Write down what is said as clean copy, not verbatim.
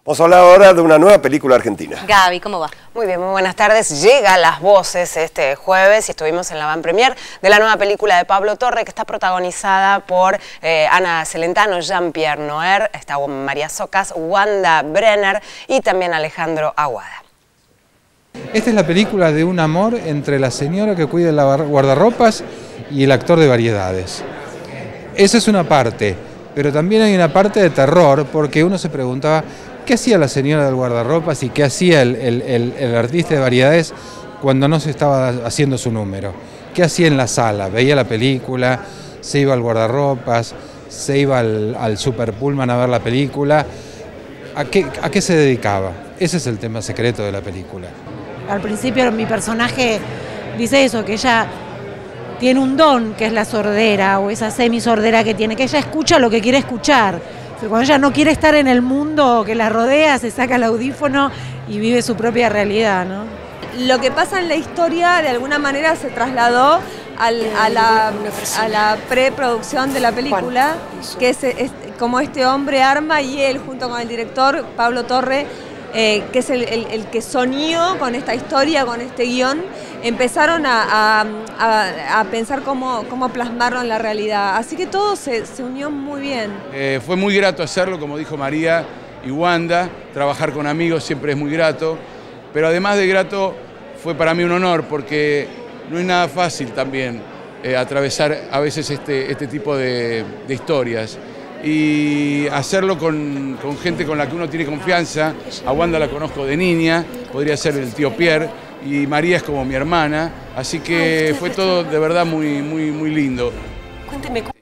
Vamos a hablar ahora de una nueva película argentina. Gaby, ¿cómo va? Muy bien, muy buenas tardes. Llega Las Voces este jueves y estuvimos en la van premier de la nueva película de Pablo Torre, que está protagonizada por Ana Celentano, Jean-Pierre Noer, está María Socas, Wanda Brenner y también Alejandro Aguada. Esta es la película de un amor entre la señora que cuida el guardarropas y el actor de variedades. Esa es una parte, pero también hay una parte de terror, porque uno se preguntaba ¿qué hacía la señora del guardarropas y qué hacía el artista de variedades cuando no se estaba haciendo su número? ¿Qué hacía en la sala? Veía la película, se iba al guardarropas, se iba al Super Pullman a ver la película. ¿A qué se dedicaba? Ese es el tema secreto de la película. Al principio mi personaje dice eso, que ella tiene un don, que es la sordera o esa semisordera que tiene, que ella escucha lo que quiere escuchar. Cuando ella no quiere estar en el mundo que la rodea, se saca el audífono y vive su propia realidad, ¿no? Lo que pasa en la historia de alguna manera se trasladó a la preproducción de la película, que es como este hombre arma y él junto con el director Pablo Torre, que es el que soñó con esta historia, con este guión, empezaron a pensar cómo plasmarlo en la realidad. Así que todo se unió muy bien. Fue muy grato hacerlo, como dijo María y Wanda, trabajar con amigos siempre es muy grato, pero además de grato fue para mí un honor, porque no es nada fácil también atravesar a veces este tipo de historias. Y hacerlo con gente con la que uno tiene confianza. A Wanda la conozco de niña, podría ser el tío Pierre, y María es como mi hermana, así que fue todo de verdad muy lindo. Cuénteme.